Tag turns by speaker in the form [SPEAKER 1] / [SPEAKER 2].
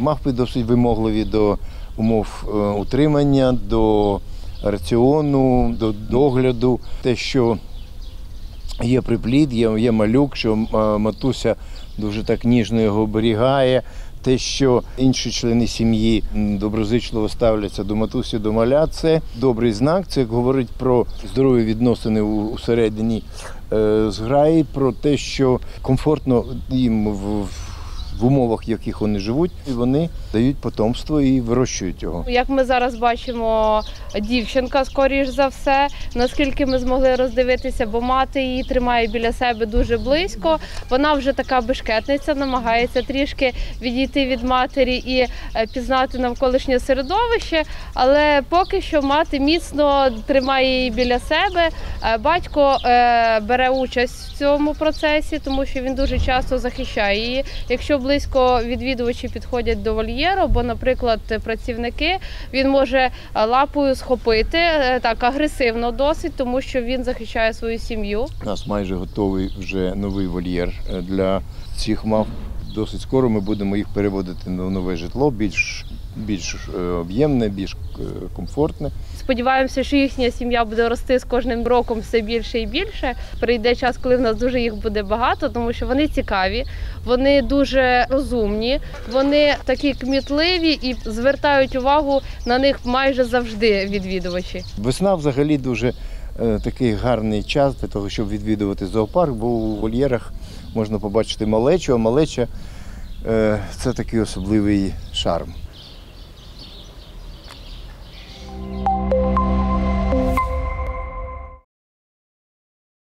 [SPEAKER 1] Мавпи досить вимогливі до умов утримання, до раціону, до догляду. Те, що є приплід, є малюк, що матуся дуже так ніжно його оберігає. Те, що інші члени сім'ї доброзичливо ставляться до матусі, до маля – це добрий знак. Це говорить про здорові відносини усередині зграї, про те, що комфортно їм в умовах, в яких вони живуть, і вони дають потомство і вирощують його.
[SPEAKER 2] Як ми зараз бачимо, дівчинка, скоріш за все, наскільки ми змогли роздивитися, бо мати її тримає біля себе дуже близько. Вона вже така бешкетниця, намагається трішки відійти від матері і пізнати навколишнє середовище, але поки що мати міцно тримає її біля себе. Батько бере участь в цьому процесі, тому що він дуже часто захищає її. Якщо близько відвідувачі підходять до вольєру, бо, наприклад, працівники, він може лапою схопити, так агресивно досить, тому що він захищає свою сім'ю.
[SPEAKER 1] У нас майже готовий вже новий вольєр для цих мавп. Досить скоро ми будемо їх переводити на нове житло, більш об'ємне, більш комфортне.
[SPEAKER 2] Сподіваємося, що їхня сім'я буде рости з кожним роком все більше і більше. Прийде час, коли в нас дуже їх буде багато, тому що вони цікаві, вони дуже розумні, вони такі кмітливі і звертають увагу на них майже завжди відвідувачі.
[SPEAKER 1] Весна взагалі дуже такий гарний час для того, щоб відвідувати зоопарк, бо у вольєрах можна побачити малечу, а малеча – це такий особливий шарм.